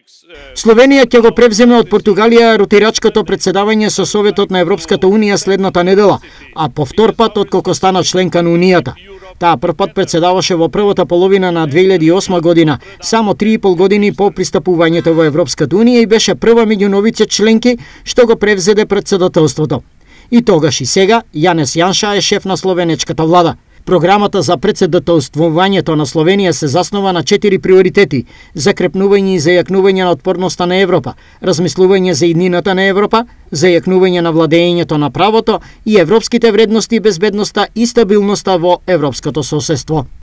Словенија ќе го превземе од Португалија ротирачкото председавање со Советот на Европската Унија следната недела, а по втор пат откако стана членка на Унијата. Таа првпат председаваше во првата половина на 2008 година, само 3,5 години по пристапувањето во Европската Унија, и беше прва меѓу новите членки што го превзеде председателството. И тогаш и сега Јанес Јанша е шеф на словенечката влада. Програмата за председателствувањето на Словенија се заснова на 4 приоритети: закрепнување и зајакнување на отпорноста на Европа, размислување за иднината на Европа, зајакнување на владеењето на правото и европските вредности, безбедноста и стабилноста во европското соседство.